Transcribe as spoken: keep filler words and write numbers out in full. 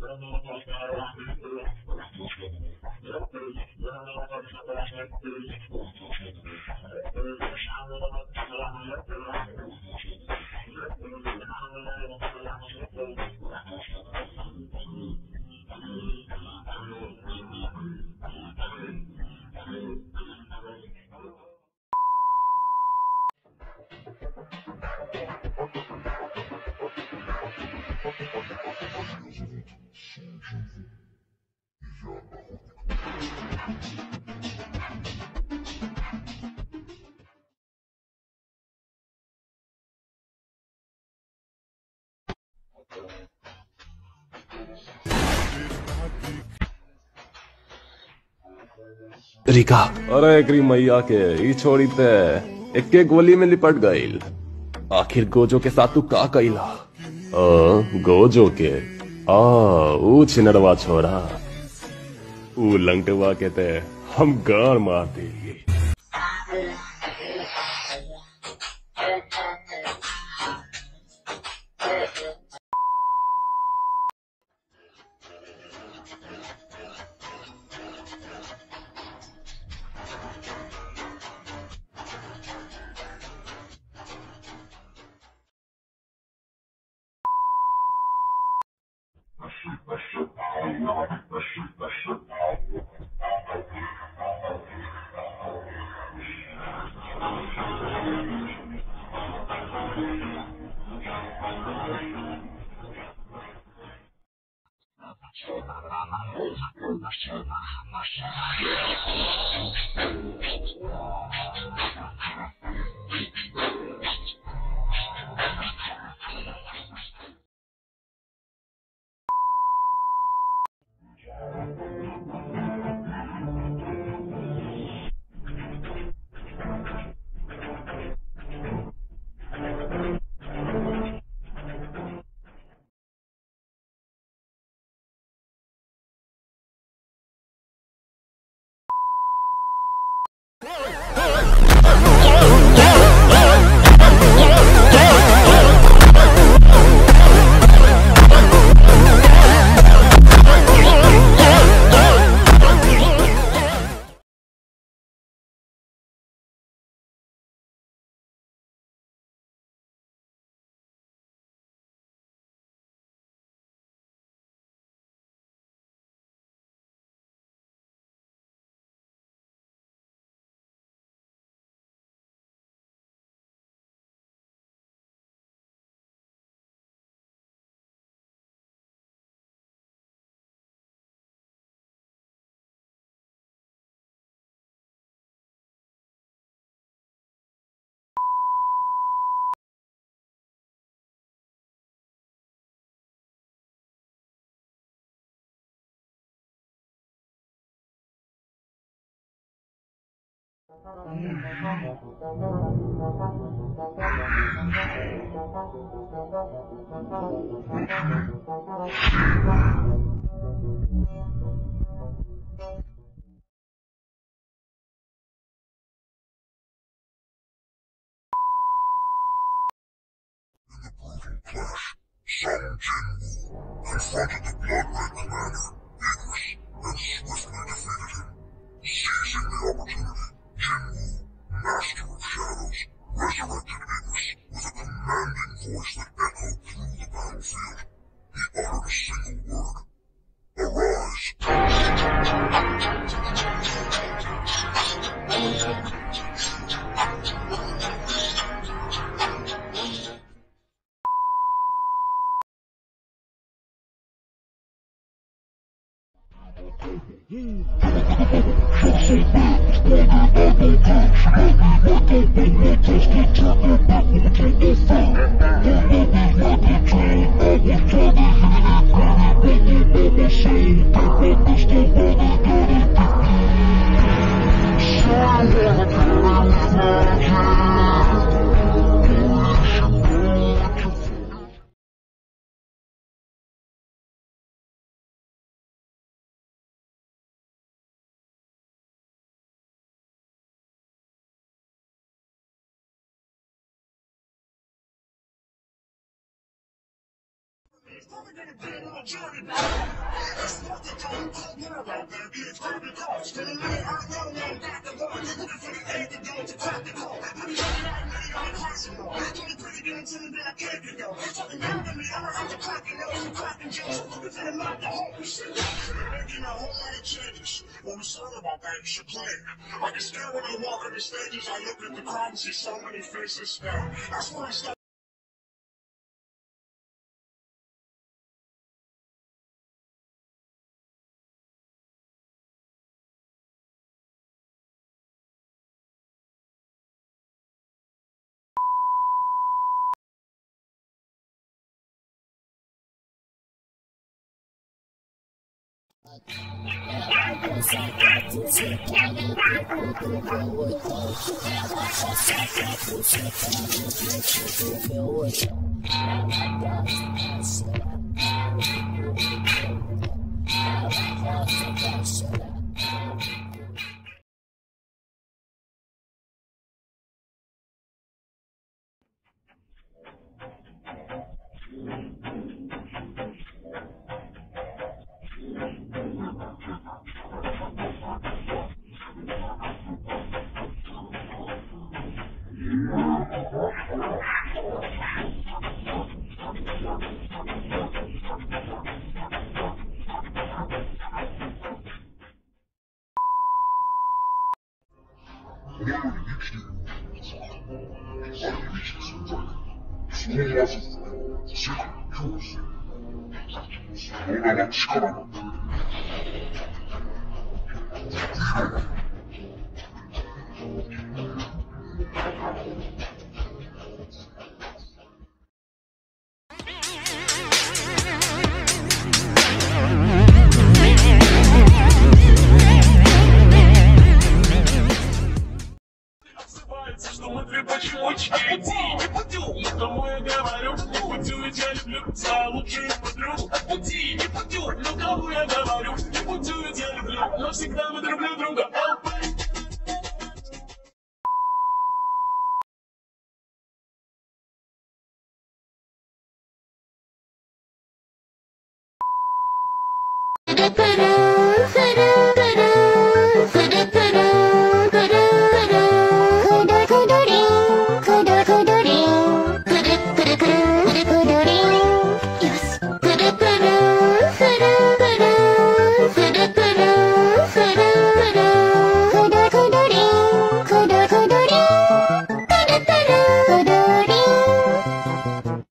Rica अरे एकरी मैया के ई छोड़ी ते एक एक गोली में लिपट गईल। आखिर गोजो के साथ तू का कईला? आ, गोजो के आ ऊ छिनरवा छोरा ऊ लंगटवा के ते हम गार मार देगी। Some Jin-Woo confronted the blood-red commander, Igris, and swiftly defeated him. Seizing the opportunity, Jin-Woo, master of shadows, resurrected Igris with a commanding voice that echoed through the battlefield. He uttered a single word: "Arise!" When we sorry about that, you should play it. I get scared when I walk on the stages. I look at the crowd and see so many faces. Yeah, that's where I start. Что мы две почемучки, не путю, кому я говорю, не путю, ведь я люблю за лучших подруг. Пути, не путю, но кому я говорю, не путю, ведь я люблю, но всегда мы друг для друга. Goodbye.